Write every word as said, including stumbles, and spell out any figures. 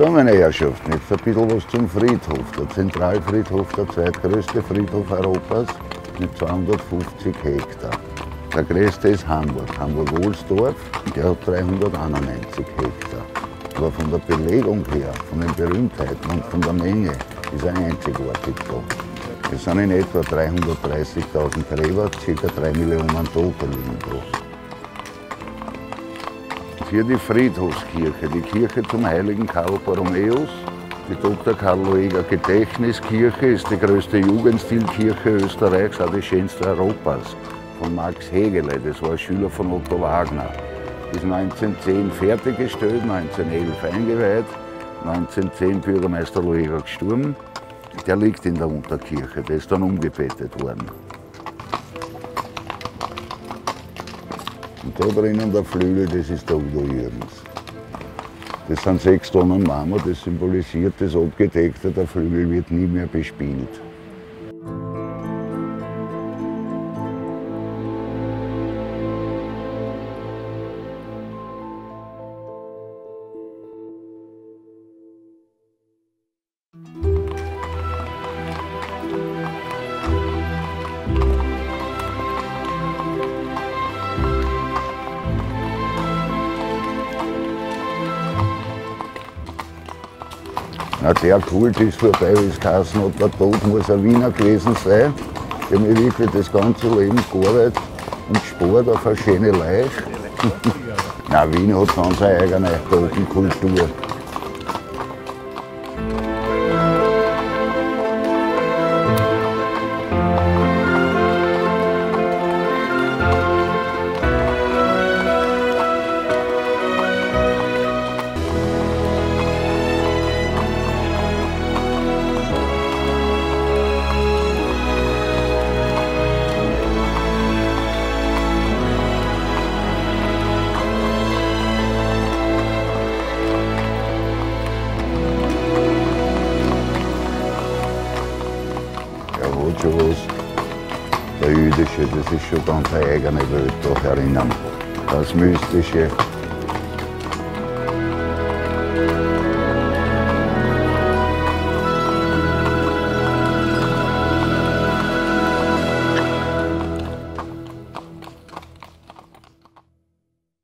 So, meine Herrschaften, jetzt ein bisschen was zum Friedhof. Der Zentralfriedhof, der zweitgrößte Friedhof Europas, mit zweihundertfünfzig Hektar. Der größte ist Hamburg, Hamburg-Ohlsdorf, der hat dreihunderteinundneunzig Hektar. Aber von der Belegung her, von den Berühmtheiten und von der Menge ist er einzigartig da. Es sind in etwa dreihundertdreißigtausend Gräber, ca. drei Millionen Tote liegen da. Hier die Friedhofskirche, die Kirche zum heiligen Karl Borromäus. Die Doktor Karl Lueger Gedächtniskirche ist die größte Jugendstilkirche Österreichs, auch die schönste Europas. Von Max Hegele, das war ein Schüler von Otto Wagner. Ist neunzehnhundert zehn fertiggestellt, neunzehnhundertelf eingeweiht, neunzehnhundertzehn Bürgermeister Lueger gestorben. Der liegt in der Unterkirche, der ist dann umgebettet worden. Und da drinnen der Flügel, das ist der Udo Jürgens. Das sind sechs Tonnen Marmor, das symbolisiert das Abgedeckte, der Flügel wird nie mehr bespielt. Na, der Kult ist vorbei, wie es geheißen hat, der Tod muss ein Wiener gewesen sein. Der hat mich wirklich das ganze Leben gearbeitet und gespart auf eine schöne Leiche. Na, Wien hat ganz eine eigene Totenkultur. Schon was. Der Jüdische, das ist schon ganz eine eigene Welt da herinnen. Das Mystische.